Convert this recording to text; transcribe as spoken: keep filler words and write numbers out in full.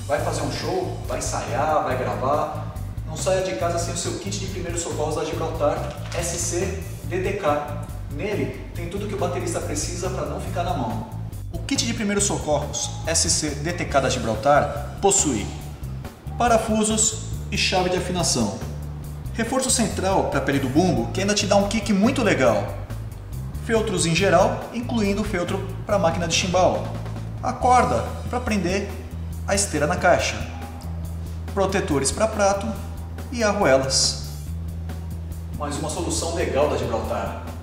Vai fazer um show? Vai ensaiar? Vai gravar? Não saia de casa sem o seu kit de primeiros socorros da Gibraltar S C D T K. Nele tem tudo que o baterista precisa para não ficar na mão. O kit de primeiros socorros S C D T K da Gibraltar possui parafusos e chave de afinação, reforço central para a pele do bumbo que ainda te dá um kick muito legal, feltros em geral, incluindo o feltro para a máquina de chimbal, a corda para prender a esteira na caixa, protetores para prato e arruelas. Mais uma solução legal da Gibraltar.